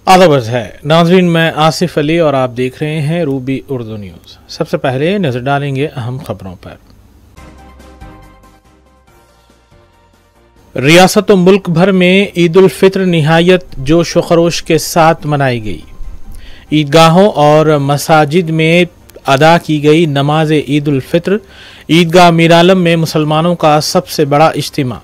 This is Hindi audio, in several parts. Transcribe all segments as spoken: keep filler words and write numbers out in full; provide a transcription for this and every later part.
आदाब है नाज़रीन, मैं आसिफ अली और आप देख रहे हैं रूबी उर्दू न्यूज़। सबसे पहले नजर डालेंगे अहम खबरों पर। रियासत व मुल्क भर में ईद उल फित्र निहायत जोश व खरोश के साथ मनाई गई। ईदगाहों और मसाजिद में अदा की गई नमाज ईद उल फित्र। ईदगाह मीरालम में मुसलमानों का सबसे बड़ा इज्तिमा।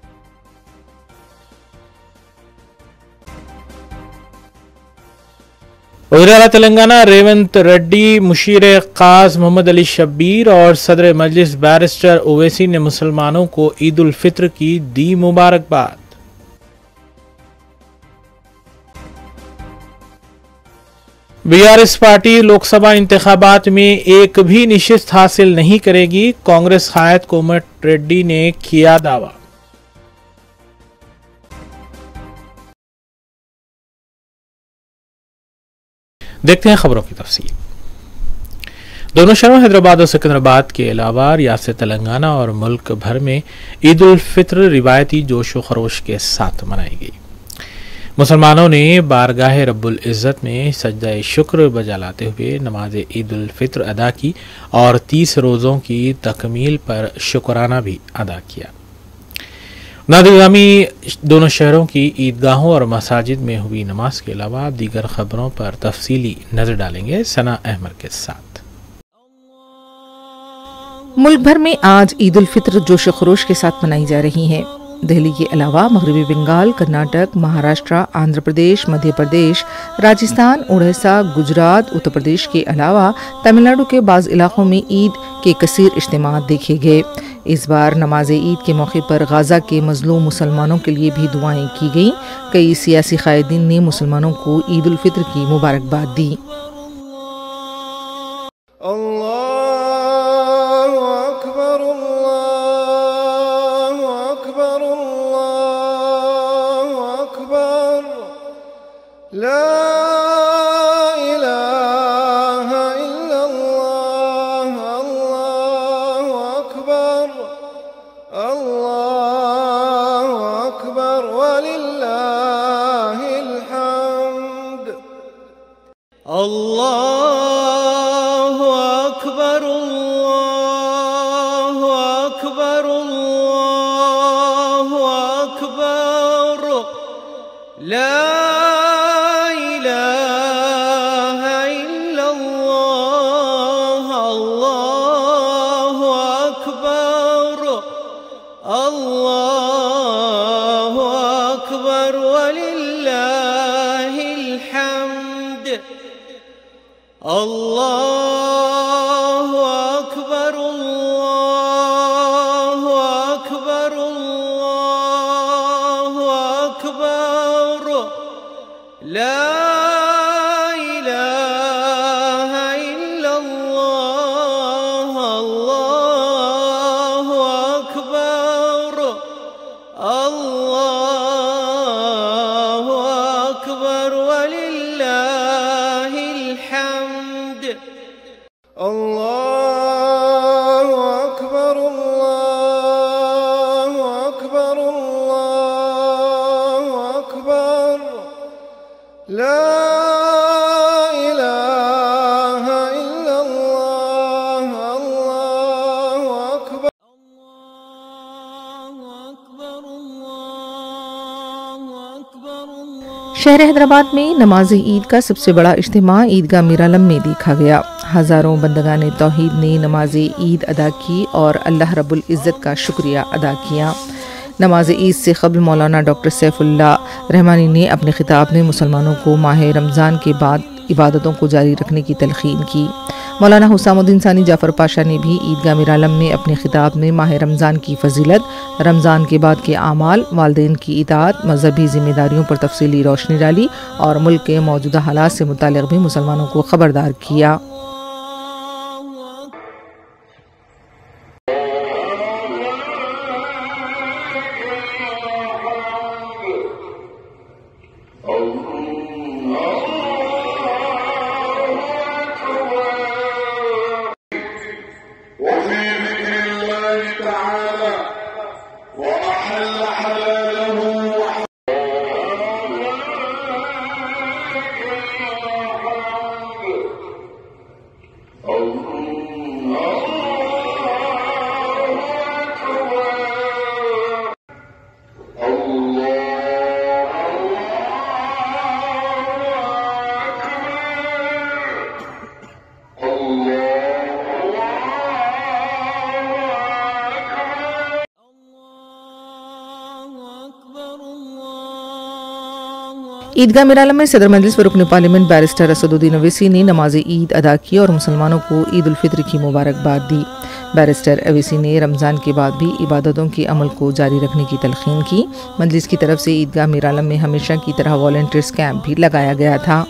वज़ीर-ए-आला तेलंगाना रेवंत रेड्डी, मुशीर काज मोहम्मद अली शब्बीर और सदर मजलिस बैरिस्टर ओवैसी ने मुसलमानों को ईद उल फित्र की दी मुबारकबाद। बीआरएस पार्टी लोकसभा इंतखाबात में एक भी निशिस्त हासिल नहीं करेगी, कांग्रेस कायद कोमट रेड्डी ने किया दावा। देखते हैं खबरों की तफसील। दोनों शहरों हैदराबाद और सिकंदराबाद के अलावा रियासत तेलंगाना और मुल्क भर में ईद उल फित्र रिवायती जोश व खरोश के साथ मनाई गई। मुसलमानों ने बारगाह रब्बुल इज़्ज़त में सजदा शुक्र बजा लाते हुए नमाज ईद उल फित्र अदा की और तीस रोज़ों की तकमील पर शुक्राना भी अदा किया। नादिगामी दोनों शहरों की ईदगाहों और मसाजिद में हुई नमाज के अलावा दीगर खबरों पर तफसीली नजर डालेंगे सना अहमद के साथ। मुल्क भर में आज ईद उल फित्र जोश खरोश के साथ मनाई जा रही है। दिल्ली के अलावा मगरबी बंगाल, कर्नाटक, महाराष्ट्र, आंध्र प्रदेश, मध्य प्रदेश, राजस्थान, उड़ीसा, गुजरात, उत्तर प्रदेश के अलावा तमिलनाडु के बाज़ इलाकों में ईद के कसीर इज्तिमा देखे गए। इस बार नमाज ईद के मौके पर गाजा के मजलूम मुसलमानों के लिए भी दुआएं की गईं। कई सियासी कायदीन ने मुसलमानों को ईद उल फित्र की मुबारकबाद दी। शहर हैदराबाद में नमाज ईद का सबसे बड़ा इज्तिमा ईदगाह मीरालम में देखा गया। हजारों बंदगान तौहीद ने नमाज ईद अदा की और अल्लाह रब्बुल इज़्ज़त का शुक्रिया अदा किया। नमाज ईद से क़ब्ल मौलाना डॉक्टर सैफुल्लाह रहमानी ने अपने खिताब में मुसलमानों को माह रमज़ान के बाद इबादतों को जारी रखने की तलक़ीन की। मौलाना हुसामुद्दीन सानी जाफ़र पाशा ने भी ईदगाह मीरालम में अपने खिताब में माह रमज़ान की फजीलत, रमज़ान के बाद के आमाल, वालिदैन की इताअत, मजहबी जिम्मेदारियों पर तफसीली रोशनी डाली और मुल्क के मौजूदा हालात से मुताल्लिक़ भी मुसलमानों को खबरदार किया। ईदगाह मिरालम में सदर मजलिस व रुकन पार्लियामेंट बैरिस्टर असदुद्दीन अवैसी ने नमाज ईद अदा की और मुसलमानों को ईद उल फित्र की मुबारकबाद दी। बैरिस्टर अवैसी ने रमज़ान के बाद भी इबादतों के अमल को जारी रखने की तलकीन की। मजलिस की तरफ से ईदगाह मिरालम में हमेशा की तरह वॉलंटियर्स कैंप भी लगाया गया था।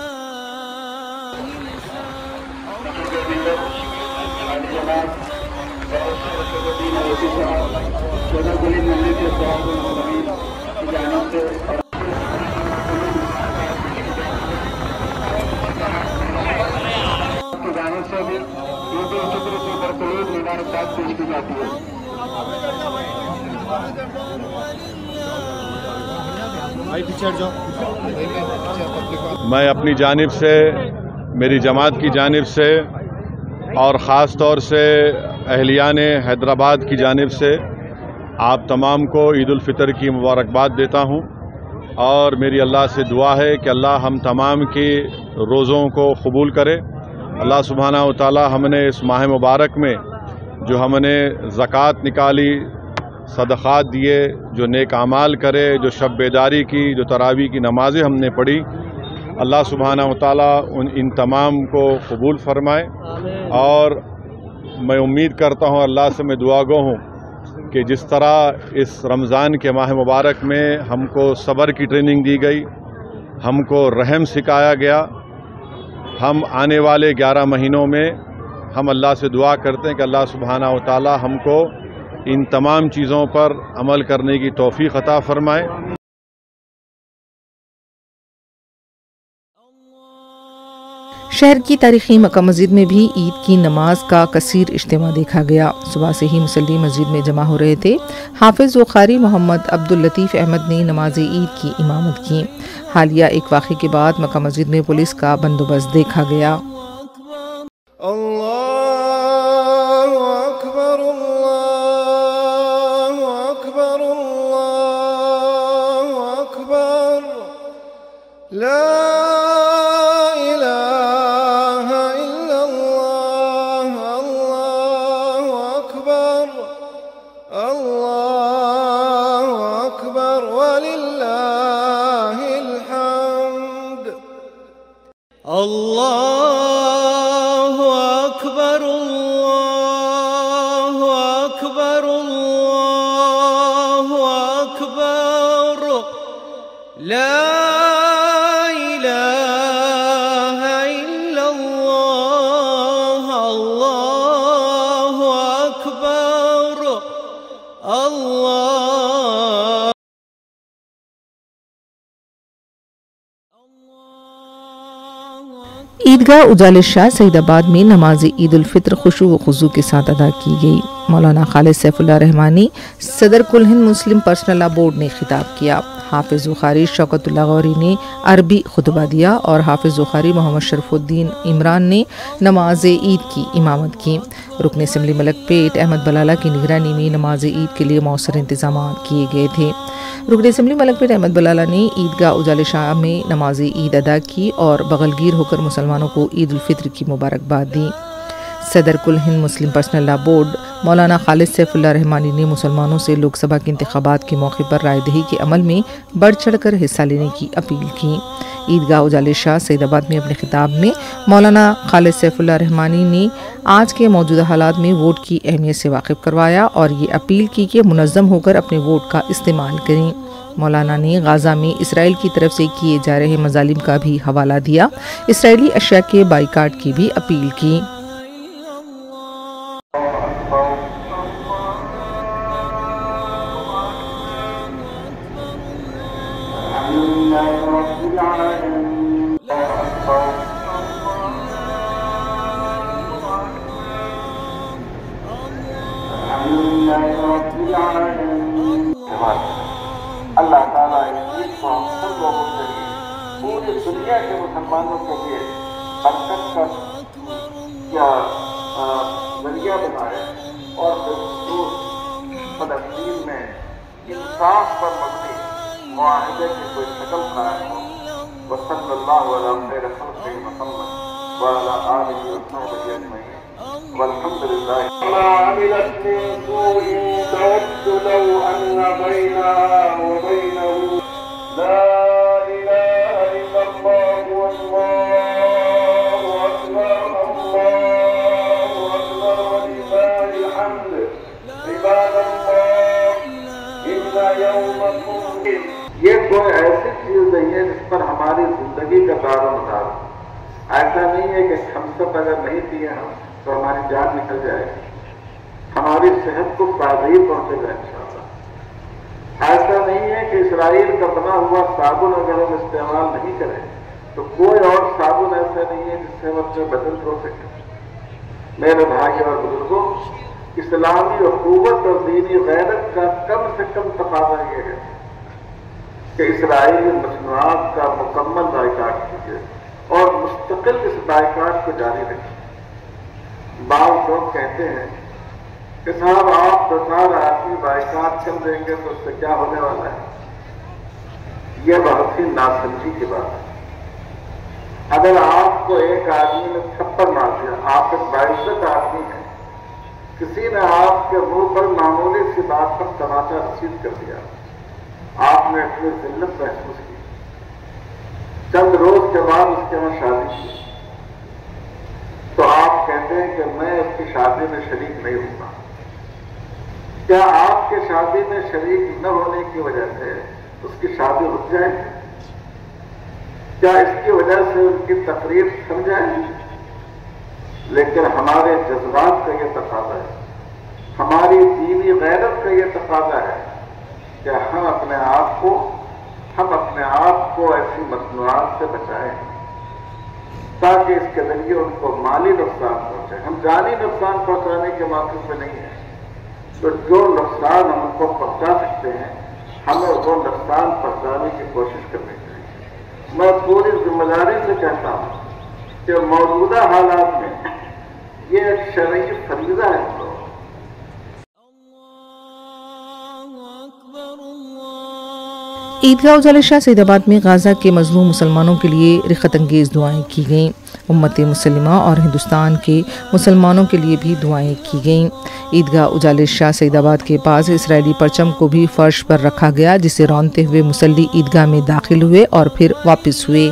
मैं अपनी जानिब से, मेरी जमात की जानिब से और ख़ास तौर से अहलियान हैदराबाद की जानिब से आप तमाम को ईद उल फितर की मुबारकबाद देता हूँ और मेरी अल्लाह से दुआ है कि अल्लाह हम तमाम की रोज़ों को कबूल करे। अल्लाह सुब्हानहू व तआला हमने इस माह मुबारक में जो हमने ज़कात निकाली, सदक़ात दिए, जो नेक आमाल करे, जो शब बेदारी की, जो तरावी की नमाज़ें हमने पढ़ी, अल्लाह सुब्हानहू व तआला उन इन तमाम को कबूल फरमाए। और मैं उम्मीद करता हूँ, अल्लाह से मैं दुआगो हूँ कि जिस तरह इस रमज़ान के माह मुबारक में हमको सब्र की ट्रेनिंग दी गई, हमको रहम सिखाया गया, हम आने वाले ग्यारह महीनों में हम अल्लाह से दुआ करते हैं कि अल्लाह सुब्हानहू व तआला हमको इन तमाम चीज़ों पर अमल करने की तौफीक अता फरमाए। शहर की तारीखी मक्का मस्जिद में भी ईद की नमाज का कसीर इज्तिमा देखा गया। सुबह से ही मुसल्ली मस्जिद में जमा हो रहे थे। हाफिज व कारी मोहम्मद अब्दुल लतीफ़ अहमद ने नमाज ईद की इमामत की। हालिया एक वाक़े के बाद मक्का मस्जिद में पुलिस का बंदोबस्त देखा गया। ईदगाह उजाले शाह सईदाबाद में नमाज ईद उल फित्र खुशू व खुजू के साथ अदा की गई। मौलाना खालिद सैफुल्लाह रहमानी सदर कुल हिंद मुस्लिम पर्सनल लॉ बोर्ड ने खिताब किया। हाफिज बुखारी शौकतुल्लाह गौरी ने अरबी खुतबा दिया और हाफिज बुखारी मोहम्मद शरफुद्दीन इमरान ने नमाज ईद की इमामत की। रुकन असम्बली मलकपेट अहमद बलाला की निगरानी में नमाज ईद के लिए मौसर इंतजाम किए गए थे। रुकन असम्बली मलकपेट अहमद बलाला ने ईदगाह उजाले शाह में नमाज ईद अदा की और बगलगीर होकर मुसलमानों को ईद उल फित्र की मुबारकबाद दी। सदर कुल हिंद मुस्लिम पर्सनल लॉ बोर्ड मौलाना खालिद सैफुल्लाह रहमानी ने मुसलमानों से लोकसभा के इंतखाबात के मौके पर रायदही के अमल में बढ़ चढ़कर हिस्सा लेने की अपील की। ईदगाह उजाले शाह सईदाबाद में अपने खिताब में मौलाना खालिद सैफुल्लाह रहमानी ने आज के मौजूदा हालात में वोट की अहमियत से वाकिफ करवाया और ये अपील की कि मुनज़्ज़म होकर अपने वोट का इस्तेमाल करें। मौलाना ने गाज़ा में इसराइल की तरफ से किए जा रहे मजालिम का भी हवाला दिया। इसराइली अशिया के बाइकाट की भी अपील की। अल्लाह ताला इस ईद को हम सब लोगों के लिए, पूरी दुनिया के मुसलमानों के लिए बरकत का क्या जरिया बनाए और फलस्तीन में इंसाफ पर मबनी मुआहिदे की कोई शक्ल कायम हो। वसल्लल्लाहु अला खैर खल्क़ि मुहम्मद व अला आलिहि व सहबिहि अजमईन। वल्हम्दुलिल्लाह। मा अमिलत मिन सूइन तवद्दु लौ अन्ना बैनहा व बैनहु ला इलाहा इल्लल्लाह वल्लाहु अकबर अल्लाहु अकबर वलिल्लाहिल हम्द। इबादल्लाह इन्ना यौमकुम, ये कोई ऐसी चीज नहीं है जिस पर हमारी जिंदगी का दारोमदार। ऐसा नहीं है कि हम सब अगर नहीं पिए हम तो हमारी जान निकल जाएगी, हमारी सेहत को फायदा ही पहुंचेगा इंशाअल्लाह। ऐसा नहीं है कि इसराइल का बना हुआ साबुन अगर हम इस्तेमाल नहीं करें तो कोई और साबुन ऐसा नहीं है जिससे हम अपने बदन धो सकें। मेरे भाई और बुजुर्गों, इस्लामी हुकूमत और दीनी गैरत का कम से कम तकाजा यह है कि इसराइली मसनूआत का मुकम्मल बाइकाट कीजिए और मुस्तकिल इस बाइकाट को जारी रखिए। बाल लोग कहते हैं कि साहब आप दो चार आदमी बाइकाट कर देंगे तो उससे क्या होने वाला है। यह बहुत ही नासमझी की बात है। अगर आपको एक आदमी ने थप्पड़ मार दिया, आप एक बाइज्जत आदमी हैं, किसी ने आपके मुंह पर मामूली सी बात पर तमाचा रसीद कर दिया, आपने अपनी जिल्लत महसूस की, चंद रोज के बाद उसके वहां शादी की, तो आप कहते हैं कि मैं उसकी शादी में शरीक नहीं होगा। क्या आपके शादी में शरीक न होने की वजह से उसकी शादी रुक जाएगी? क्या इसकी वजह से उनकी तकरीर थम जाएगी? लेकिन हमारे जज्बात का यह तकाजा है, हमारी दीनी गैरत का यह तकाजा है कि हम अपने आप को हम अपने आप को ऐसी मसनूआत से बचाएं ताकि इसके जरिए उनको माली नुकसान पहुंचे। हम जानी नुकसान पहुंचाने के मौके पे नहीं है, तो जो नुकसान हम उनको पहुंचा सकते हैं हमें वो नुकसान पहुंचाने की कोशिश करनी चाहिए। मैं पूरी जिम्मेदारी से कहता हूं कि मौजूदा हालात में ये एक शरई फरीजा है। तो ईदगाह उजाले शाह सईदाबाद में गाजा के मजलूम मुसलमानों के लिए रिखत अंगेज दुआएं की गईं। उम्मत मुसलिमा और हिंदुस्तान के मुसलमानों के लिए भी दुआएं की गईं। ईदगाह उजाले शाह सईदाबाद के पास इसराइली परचम को भी फर्श पर रखा गया, जिसे रौनते हुए मुसल्ली ईदगाह में दाखिल हुए और फिर वापस हुए।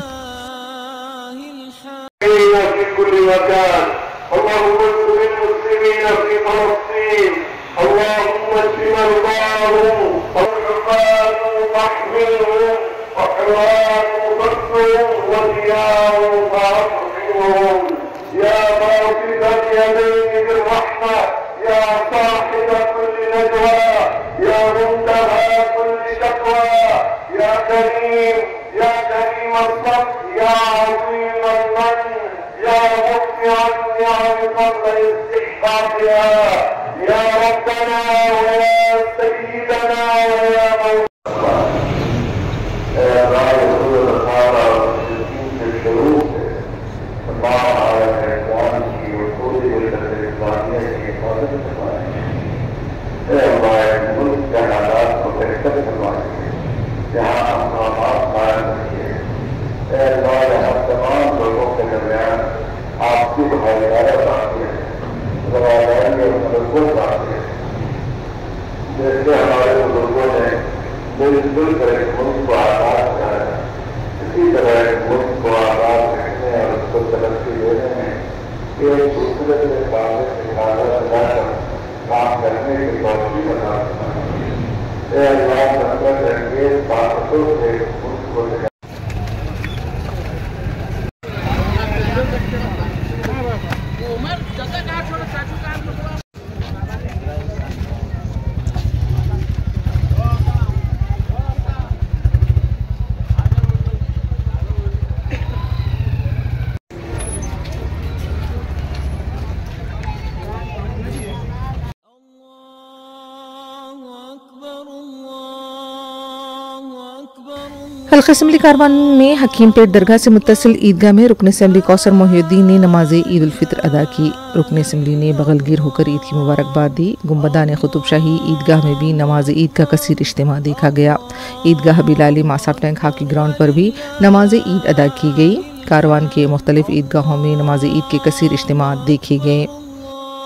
हल्का असम्बली कारवान में हकीम पेट दरगाह से मुत्तसिल ईदगाह में रुकन असम्बली कौसर मोहिउद्दीन ने नमाज ईद उल फित्र अदा की। रुकन असम्बली ने बगलगीर होकर ईद की मुबारकबाद दी। गुंबदान कुतुब शाही ईदगाह में भी नमाज ईद का कसीर इज्तिमा देखा गया। Eidgah Bilali Masab tank hockey ground पर भी नमाज ईद अदा की गई। कारवान के मुख्तलिफ ईदगाहों में नमाज ईद के कसीर इज्तिमा देखे गए।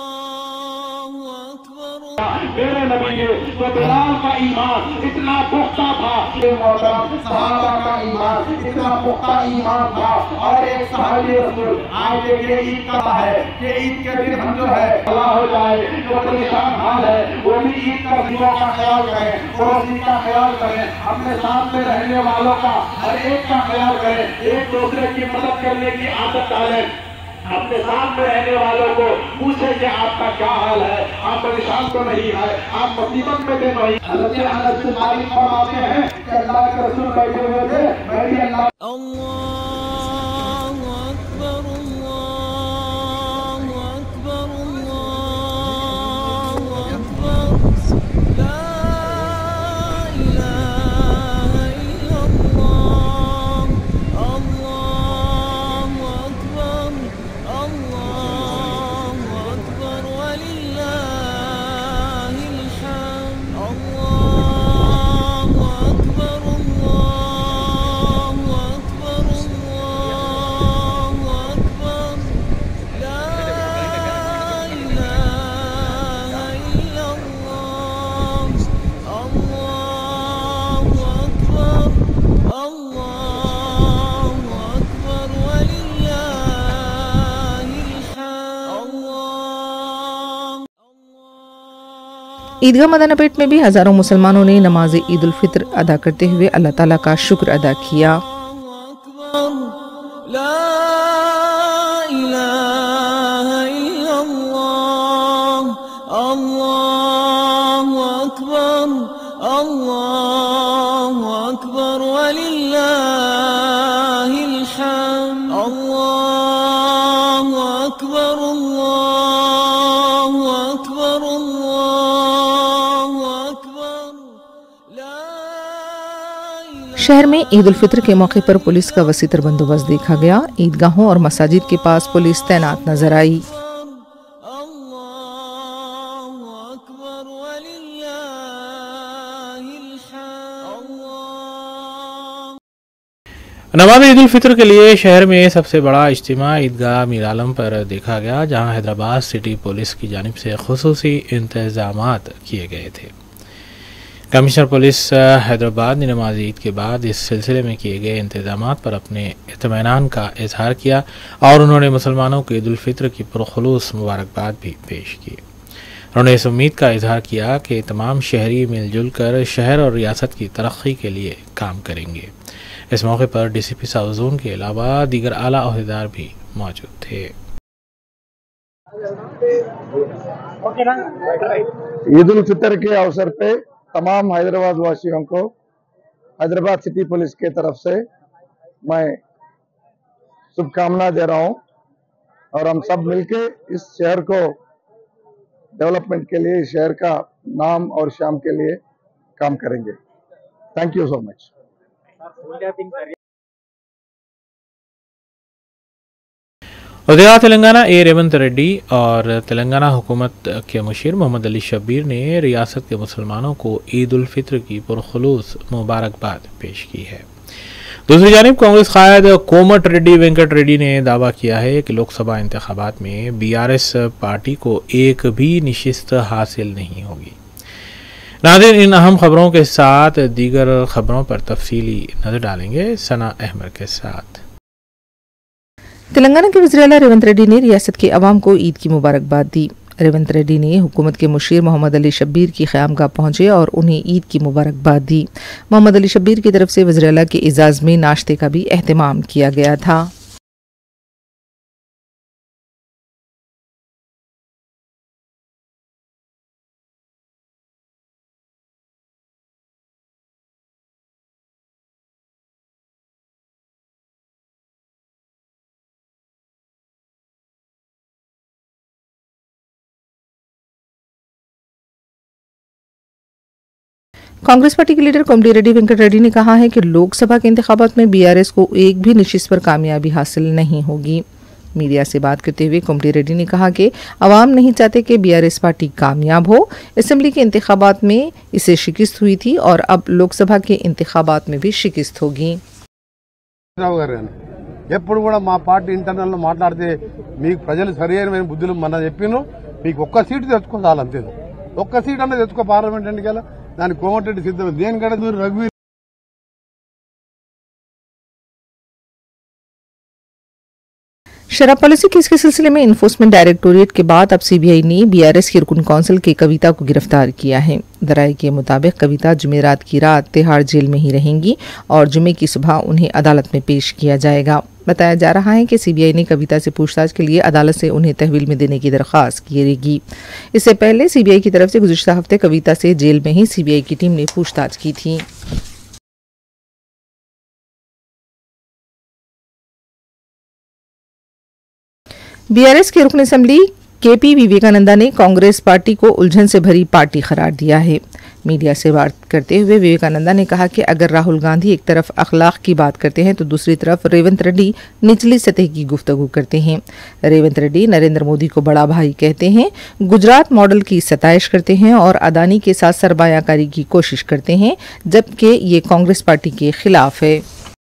मेरे नबी ने तो बिलाल का ईमान इतना पुख्ता था, सहाबा का ईमान इतना पुख्ता ईमान था। और एक सहाबी रसूल आज देखिए ईद का है कि ईद के दिन हम जो है अल्लाह हो जाए जो परेशान हाल है वो भी ईद का दिनों का ख्याल करें, पड़ोसी का ख्याल करें, अपने साथ में रहने वालों का हर एक का ख्याल करें, एक दूसरे की मदद करने की आदत डालें। अपने साथ में रहने वालों को पूछे कि आपका क्या हाल है, आप परेशान तो नहीं है, आप मुसीबत में तो नहीं। हज़रत अनस बिन मालिक फरमाते हैं कि अल्लाह के रसूल बैठे हुए थे, मैं भी अल्लाह ईदगाह मदनपेट में भी हजारों मुसलमानों ने नमाज ईद उल फित्र अदा करते हुए अल्लाह ताला का शुक्र अदा किया। शहर में ईद उल फित्र के मौके पर पुलिस का वसीतर बंदोबस्त देखा गया। ईदगाहों और मसाजिद के पास पुलिस तैनात नजर आई। नमाज ईद उल फित्र के लिए शहर में सबसे बड़ा इज्तिमा ईदगाह मीरालम पर देखा गया, जहां हैदराबाद सिटी पुलिस की जानिब से खुसूसी इंतजामात किए गए थे। कमिश्नर पुलिस हैदराबाद ने नमाज ईद के बाद इस सिलसिले में किए गए इंतजामात पर अपने इत्मीनान का इजहार किया और उन्होंने मुसलमानों को ईद उल फित्र की पुरखुलूस मुबारकबाद भी पेश की। उन्होंने इस उम्मीद का इजहार किया कि तमाम शहरी मिलजुल कर शहर और रियासत की तरक्की के लिए काम करेंगे। इस मौके पर D C P south zone के अलावा दीगर आला ओहदेदार भी मौजूद थे। ईद उल फितर के अवसर पे तमाम हैदराबाद वासियों को हैदराबाद सिटी पुलिस के तरफ से मैं शुभकामना दे रहा हूं और हम सब मिलके इस शहर को डेवलपमेंट के लिए, इस शहर का नाम और शाम के लिए काम करेंगे। Thank you so much. वज़ीर तेलंगाना ए रेवंत रेड्डी और तेलंगाना हुकूमत के मुशीर मोहम्मद अली शब्बीर ने रियासत के मुसलमानों को ईद उल फित्र की पुरखुलूस मुबारकबाद पेश की है। दूसरी जानिब कांग्रेस कायद कोमट रेड्डी वेंकट रेड्डी ने दावा किया है कि लोकसभा इंतखाबात में बी आर एस पार्टी को एक भी नशिस्त हासिल नहीं होगी। नाज़रीन, इन अहम खबरों के साथ दीगर खबरों पर तफसीली नजर डालेंगे सना अहमद के साथ। तेलंगाना के वज़ीर आला रेवंत रेड्डी ने रियासत के अवाम को ईद की मुबारकबाद दी। रेवंत रेड्डी ने हुकूमत के मुशीर मोहम्मद अली शब्बीर की क़यामगाह पहुंचे और उन्हें ईद की मुबारकबाद दी। मोहम्मद अली शब्बीर की तरफ से वज़ीर आला के एजाज़ में नाश्ते का भी एहतमाम किया गया था। कांग्रेस पार्टी के लीडर कोमटी रेड्डी वेंकट रेड्डी ने कहा है कि लोकसभा के इंतखाबात में बी आर एस को एक भी नशिस्त पर कामयाबी हासिल नहीं होगी। मीडिया से बात करते हुए कोमटी रेड्डी ने कहा कि अवाम नहीं चाहते कि बी आर एस पार्टी कामयाब हो। असेंबली के इंतखाबात में इसे शिकस्त हुई थी और अब लोकसभा के इंतखाबात में भी शिकस्त होगी। ఎప్పుడు కూడా మా పార్టీ ఇంటర్నల్ మాట్లాడితే మీకు ప్రజలు సరైన బుద్ధులు మన చెప్పిను, మీకు ఒక్క సీటు తెచ్చుకోవాలి అంతే, ఒక్క సీట్ అన్నది తెచ్చుకో పార్లమెంట్ ఎన్నికల దానికి కోమటిరెడ్డి సిద్ధం దేనికంటే మీరు రఘువీర్ शराब पॉलिसी केस के सिलसिले में इन्फोर्समेंट डायरेक्टोरेट के बाद अब सीबीआई ने बीआरएस की रुकन काउंसिल की कविता को गिरफ्तार किया है। दराये के मुताबिक कविता जुमेरात की रात तिहाड़ जेल में ही रहेंगी और जुमे की सुबह उन्हें अदालत में पेश किया जाएगा। बताया जा रहा है कि सीबीआई ने कविता से पूछताछ के लिए अदालत से उन्हें तहवील में देने की दरख्वास्त करेगी। इससे पहले सीबीआई की तरफ से गुज़िश्ता हफ्ते कविता से जेल में ही सीबीआई की टीम ने पूछताछ की थी। बीआरएस के रुकन असेंबली केपी विवेकानंदा ने कांग्रेस पार्टी को उलझन से भरी पार्टी करार दिया है। मीडिया से बात करते हुए विवेकानंदा ने कहा कि अगर राहुल गांधी एक तरफ अखलाक की बात करते हैं तो दूसरी तरफ रेवंत रेड्डी निचली सतह की गुफ्तगू करते हैं। रेवंत रेड्डी नरेंद्र मोदी को बड़ा भाई कहते हैं, गुजरात मॉडल की सताइश करते हैं और अदानी के साथ सरमायाकारी की कोशिश करते हैं, जबकि ये कांग्रेस पार्टी के खिलाफ है।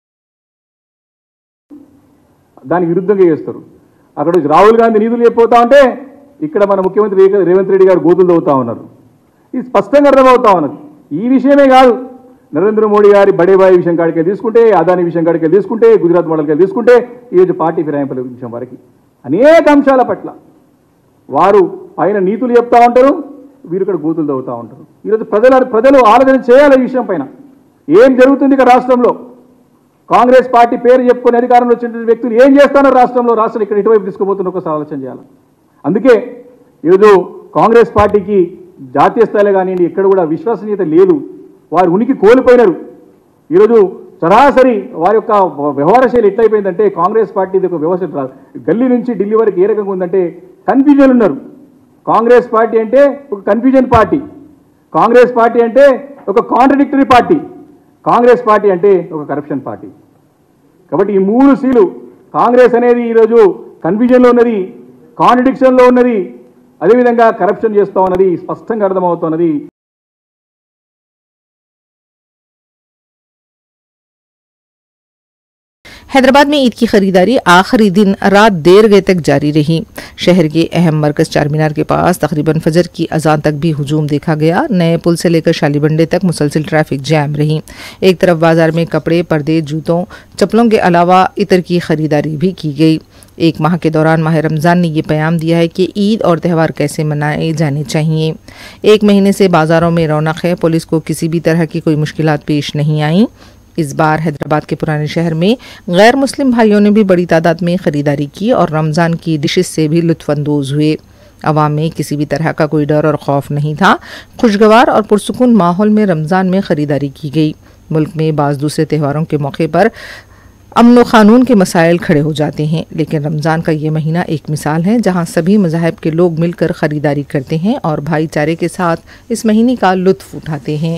దానికి విరుద్ధంగా చేస్తారు। అక్కడ రాహుల్ గాంధీ నిధులు చెప్పిపోతా ఉంటే ఇక్కడ మన ముఖ్యమంత్రి రేవంత్ రెడ్డి గారు గోతులు తవ్వుతా ఉన్నారు। ఇది స్పష్టంగా అర్థమవుతా ఉన్నది। ఈ విషయమే కాదు, నరేంద్ర మోడీ గారి బడేబాయి విషయం కాడికి తీసుకుంటే, అదాని విషయం కాడికి తీసుకుంటే, గుజరాత్ మోడల్కి తీసుకుంటే, ఈరోజు పార్టీ ఫిరాయింపుల విషయం వరకు అనేక అంశాల పట్ల వారు ఆయన నీతులు చెప్తా ఉంటారు, వీరు ఇక్కడ గోతులు తవ్వుతా ఉంటారు। ఈరోజు ప్రజలు ప్రజలు ఆలోచన చేయాలి ఈ విషయం పైన। ఏం జరుగుతుంది ఇక్కడ రాష్ట్రంలో? కాంగ్రెస్ పార్టీ పేరు చెప్పుకుని అధికారంలో వచ్చిన వ్యక్తులు ఏం చేస్తున్నారు రాష్ట్రంలో? రాష్ట్రం ఇక్కడ ఇటువైపు తీసుకుపోతున్న ఒకసారి ఆలోచన చేయాలి। అందుకే ఈరోజు కాంగ్రెస్ పార్టీకి జాతీయ స్థాయిలో కానివ్వండి ఎక్కడ కూడా విశ్వసనీయత లేదు, వారు ఉనికి కోల్పోయినారు। ఈరోజు సరాసరి వారి యొక్క వ్యవహార శైలి ఎట్లయిపోయిందంటే కాంగ్రెస్ పార్టీ ఒక వ్యవస్థ గల్లీ నుంచి ఢిల్లీ వరకు ఏ రకంగా ఉందంటే కన్ఫ్యూజన్ ఉన్నారు। కాంగ్రెస్ పార్టీ అంటే ఒక కన్ఫ్యూజన్ పార్టీ, కాంగ్రెస్ పార్టీ అంటే ఒక కాంట్రడిక్టరీ పార్టీ, కాంగ్రెస్ పార్టీ అంటే ఒక కరప్షన్ పార్టీ। కాబట్టి ఈ మూడు సీలు కాంగ్రెస్ అనేది ఈరోజు కన్ఫ్యూజన్లో ఉన్నది, కాంట్రడిక్షన్లో ఉన్నది, అదేవిధంగా కరప్షన్ చేస్తూ ఉన్నది, స్పష్టంగా అర్థమవుతున్నది। हैदराबाद में ईद की खरीदारी आखिरी दिन रात देर गए तक जारी रही। शहर के अहम मरकज चार मीनार के पास तकरीबन फजर की अजान तक भी हुजूम देखा गया। नए पुल से लेकर शालीबंडे तक मुसलसिल ट्रैफिक जैम रही। एक तरफ बाजार में कपड़े, पर्दे, जूतों, चप्पलों के अलावा इतर की खरीदारी भी की गई। एक माह के दौरान माह रमज़ान ने यह पैगाम दिया है कि ईद और त्यौहार कैसे मनाए जाने चाहिए। एक महीने से बाजारों में रौनक है, पुलिस को किसी भी तरह की कोई मुश्किलात पेश नहीं आई। इस बार हैदराबाद के पुराने शहर में गैर मुस्लिम भाइयों ने भी बड़ी तादाद में ख़रीदारी की और रमज़ान की डिशेस से भी लुत्फ़अंदोज़ हुए। अवाम में किसी भी तरह का कोई डर और खौफ नहीं था। खुशगवार और पुरसुकून माहौल में रमज़ान में ख़रीदारी की गई। मुल्क में बाज़ दूसरे त्योहारों के मौके पर अमन व क़ानून के मसाइल खड़े हो जाते हैं, लेकिन रमज़ान का ये महीना एक मिसाल है जहाँ सभी मज़ाहिब के लोग मिलकर ख़रीदारी करते हैं और भाईचारे के साथ इस महीने का लुत्फ़ उठाते हैं।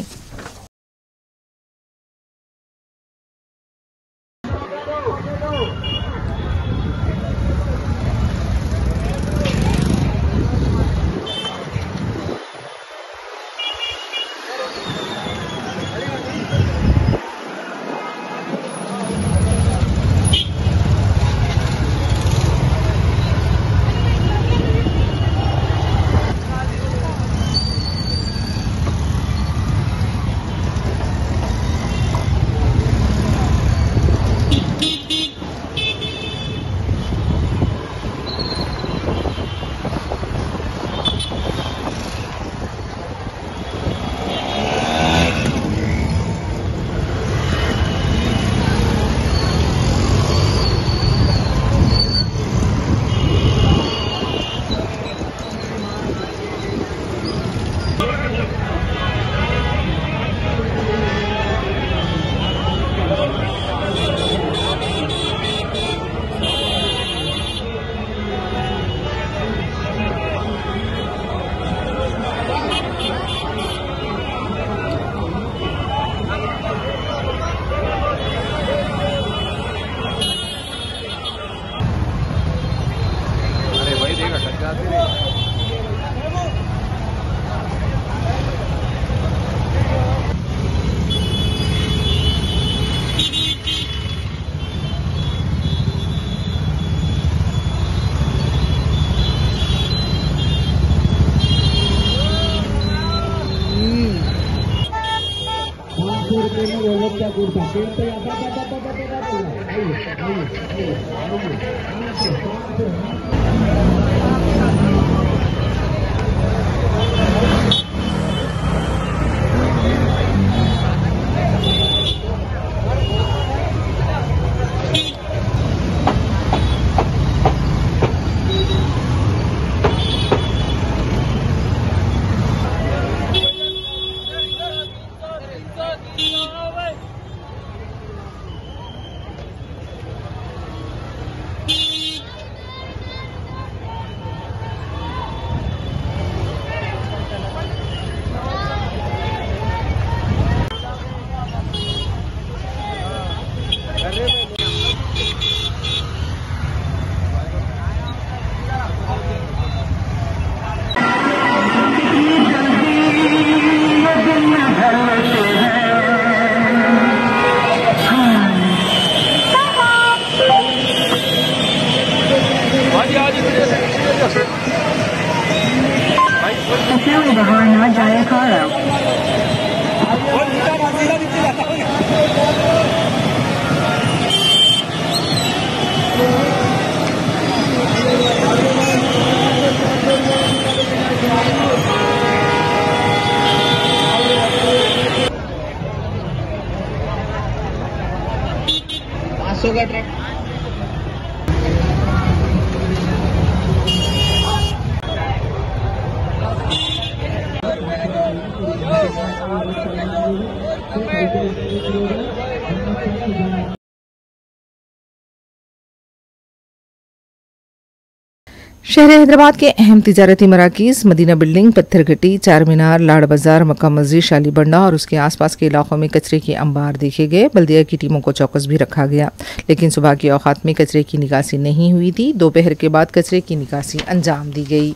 शहर हैदराबाद के अहम तिजारती मराकीज मदीना बिल्डिंग, पत्थर घटी, चार मीनार, लाड़ बाजार, मक्का मस्जिद, शाली बंडा और उसके आसपास के इलाकों में कचरे के अंबार देखे गए। बल्दिया की टीमों को चौकस भी रखा गया, लेकिन सुबह के औकात में कचरे की निकासी नहीं हुई थी। दोपहर के बाद कचरे की निकासी अंजाम दी गई।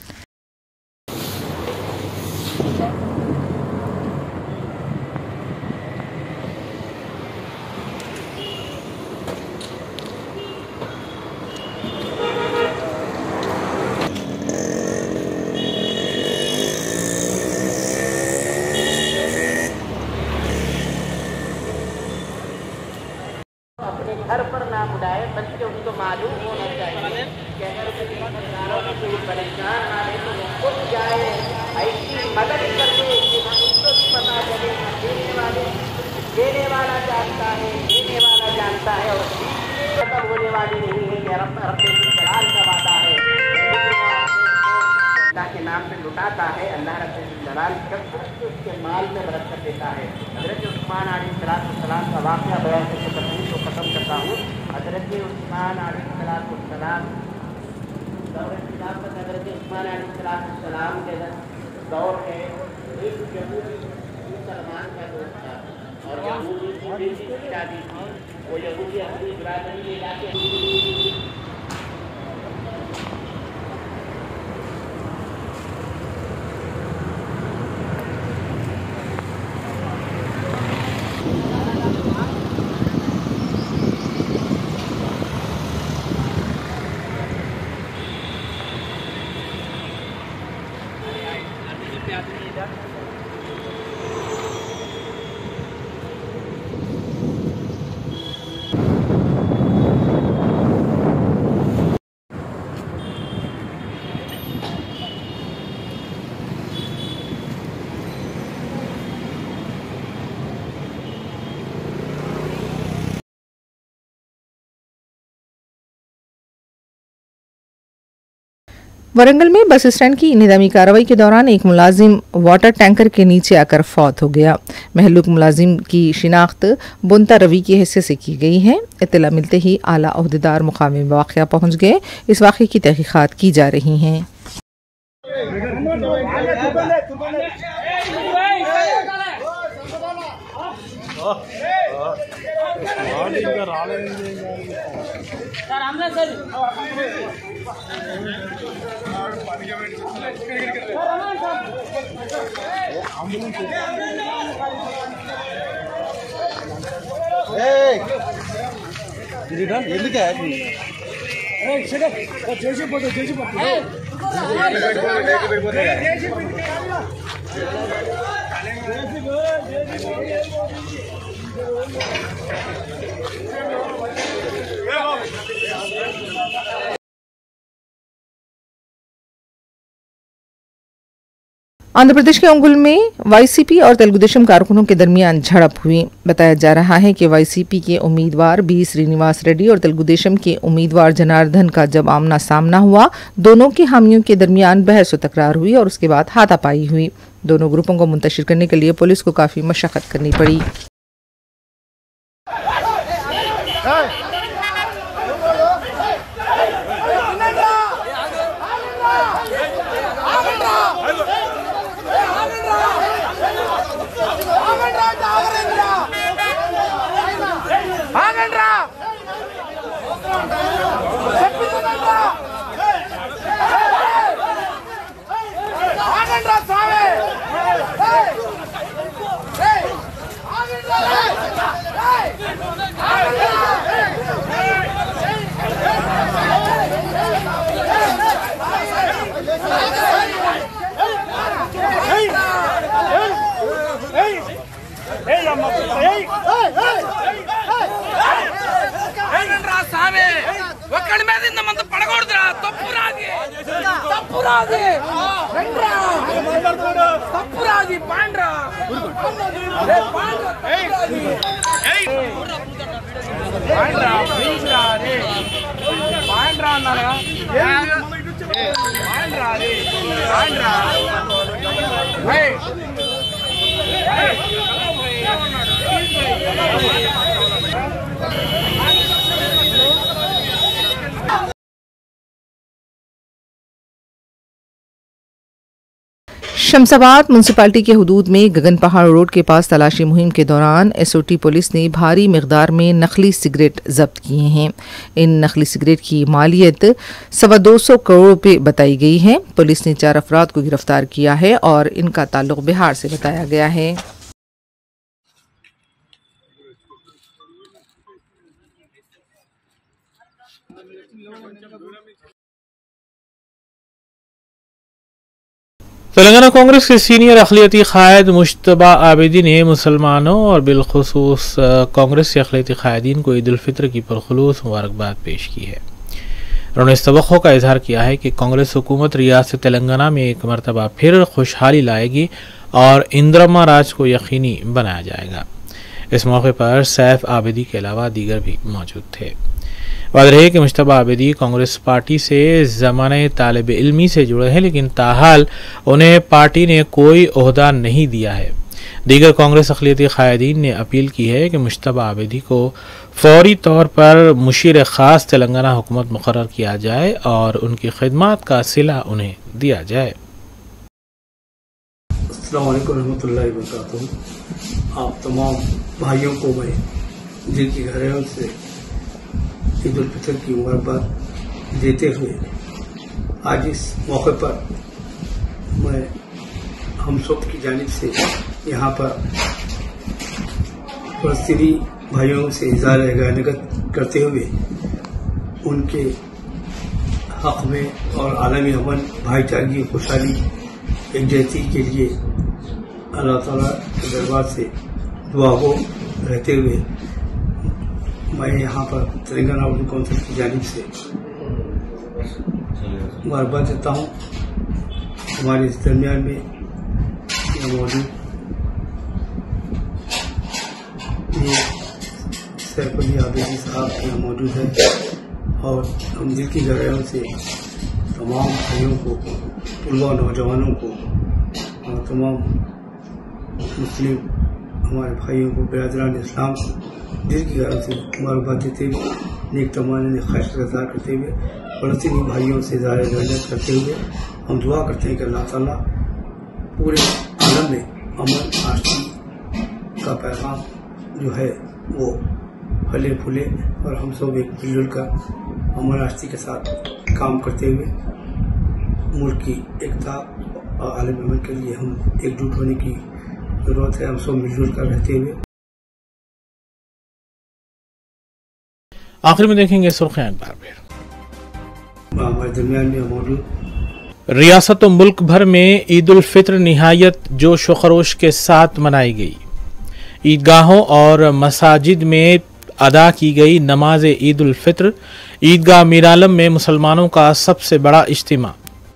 अपने घर पर ना बुलाए, बल्कि उनको मालूम होना चाहिए कि अगर कोई परेशान आ रहे तो वो खुद जाए, ऐसी मदद करके कि उसको भी पता चले देने वाले देने वाला जानता है, देने वाला जानता है और खत्म होने वाली नहीं है। कि रब जलाल का वादा है, अल्लाह के नाम पे लुटाता है, अल्लाह रब्बुल जलाल उसके माल में बरकत देता है। हज़रत उस्मान अलैहिस्सलाम का वाक़या बयान करके तकरीर को ख़त्म करता हूँ। हज़रत उस्मान अलैहिस्सलाम दौर खिलाफत हज़रत उस्मान अलैहिस्सलाम के दौर है। एक यहूदी मुसलमान का दोस्त था और यहूदी की बेटी की शादी थी। वो यहूदी अपनी बिरादरी में जाके वरंगल में बस स्टैंड की निदामी कार्रवाई के दौरान एक मुलाजिम वाटर टैंकर के नीचे आकर फौत हो गया। महलूक मुलाजिम की शिनाख्त बुनता रवि की हैसियत से की गई है। इत्तला मिलते ही आला ओहदेदार मुकाम में वाक़या पहुँच गए। इस वाक़े की तहकीकात की जा रही हैं। आंध्र प्रदेश के अंगुल में वाईसीपी और तेलुगुदेशम कारकुनों के दरमियान झड़प हुई। बताया जा रहा है कि वाईसीपी के उम्मीदवार बी श्रीनिवास रेड्डी और तेलुगुदेशम के उम्मीदवार जनार्दन का जब आमना सामना हुआ, दोनों के हामियों के दरमियान बहस व तकरार हुई और उसके बाद हाथापाई हुई। दोनों ग्रुपों को मुंतशिर करने के लिए पुलिस को काफी मशक्कत करनी पड़ी। ఒక్కడి మీద ఇంతమంత పడకూడదురా, తప్పురాది తప్పురాది తప్పురాది పాండ్రా పాండ్రా ప్లీజ్రా రే పాండ్రా అన్నారా పాండ్రా రే పాండ్రా शमशाबाद म्यूनसिपालिटी के हुदूद में गगन पहाड़ रोड के पास तलाशी मुहिम के दौरान एसओटी पुलिस ने भारी मिकदार में नकली सिगरेट जब्त किए हैं। इन नकली सिगरेट की मालियत सवा दो सौ करोड़ रुपए बताई गई है। पुलिस ने चार अफराद को गिरफ्तार किया है और इनका ताल्लुक बिहार से बताया गया है। तेलंगाना कांग्रेस के सीनियर अखिलती कायद मुश्तबा आबिदी ने मुसलमानों और बिलखुसूस कांग्रेस के अखिलती कायदीन को ईद उल फित्र की पुरखुलूस मुबारकबाद पेश की है। उन्होंने इस तवक्को का इजहार किया है कि कांग्रेस हुकूमत रियासत तेलंगाना में एक मरतबा फिर खुशहाली लाएगी और इंदिरा राज को यकीनी बनाया जाएगा। इस मौके पर सैफ आबिदी के अलावा दीगर भी मौजूद थे। वाज़ेह है कि मुश्तबा आबिदी कांग्रेस पार्टी से ज़माने तालिब इल्मी से जुड़े हैं, लेकिन ताहाल उन्हें पार्टी ने कोई ओहदा नहीं दिया है। दीगर कांग्रेस अखिलती कायदीन ने अपील की है कि मुश्तबा आबिदी को फौरी तौर पर मुशीर ख़ास तेलंगाना हुकूमत मुकर्रर किया जाए और उनकी खिदमत का सिला उन्हें दिया जाए। अस्सलाम वालेकुम रहमतुल्लाहि व बरकातुहू। आप तमाम भाइयों को मैं दिल की गहराइयों से ईद उल फितर की मुबारकबाद देते हुए आज इस मौके पर मैं हम सब की जानिब से यहाँ पर फलस्तीनी भाइयों से इज़हार गैरत करते हुए उनके हक में और आलमी अमन भाईचारगी खुशहाली एकजहती के लिए अल्लाह ताला के दरबार से दुआ हो रहते हुए मैं यहाँ पर तेलंगाना उर्दू काउंसिल की जानिब से मुबारकबाद देता हूँ। हमारे इस दरमियान में यहाँ मौजूद ये सैफ अली आबिदी साहब यहाँ मौजूद है और हम दिल की गहराइयों से तमाम भाइयों को, तलबा नौजवानों को और तमाम मुस्लिम हमारे भाइयों को, बिरादरान इस्लाम दिल की गहराइयों से मुबारकबाद देते हुए नेक तमाम ख्वाहिश का इज़हार करते हुए फलस्तीनी भाइयों से इज़हार गैरत करते हुए हम दुआ करते हैं कि अल्लाह ताला पूरे आलम में अमन आशती का पैगाम जो है वो फले फूले और हम सब एक मिलजुल कर अमन आशती के साथ काम करते हुए मुल्क की एकता और आलम अमन के लिए हम एकजुट होने की जरूरत है। हम सब मिलजुल कर रहते हुए आखिर में देखेंगे सुर्खियां एक बार फिर। हमारे दरमियान में मौजूद रियासत व मुल्क भर में ईद उल फित्र निहायत जोश व खरोश के साथ मनाई गई। ईदगाहों और मसाजिद में अदा की गई नमाज ईद उल फित्र। ईदगाह मीरालम में मुसलमानों का सबसे बड़ा इज्तिमा।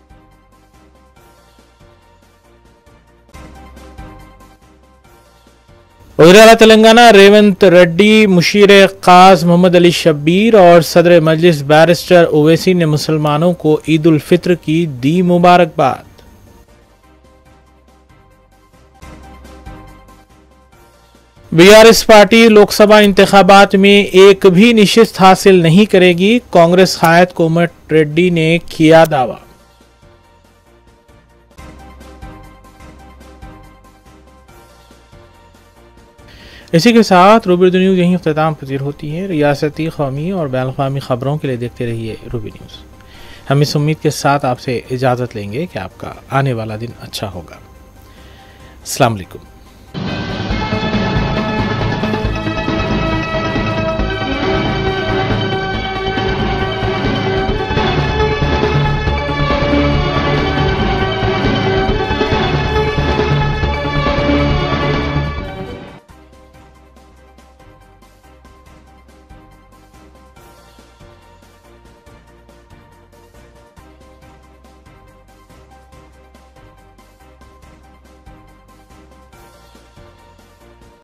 वज़ीर-ए-आला तेलंगाना रेवंत रेड्डी, मुशीर काज मोहम्मद अली शब्बीर और सदर मजलिस बैरिस्टर ओवैसी ने मुसलमानों को ईद उल फित्र की दी मुबारकबाद। बीआरएस पार्टी लोकसभा इंतखाबात में एक भी निशिस्त हासिल नहीं करेगी, कांग्रेस कायद कोमट रेड्डी ने किया दावा। इसी के साथ रूबी न्यूज़ यहीं इख्तिताम पजीर होती है। रियासती, कौमी और बैन अवी खबरों के लिए देखते रहिए रूबी न्यूज़। हम इस उम्मीद के साथ आपसे इजाज़त लेंगे कि आपका आने वाला दिन अच्छा होगा। अस्सलाम वालेकुम।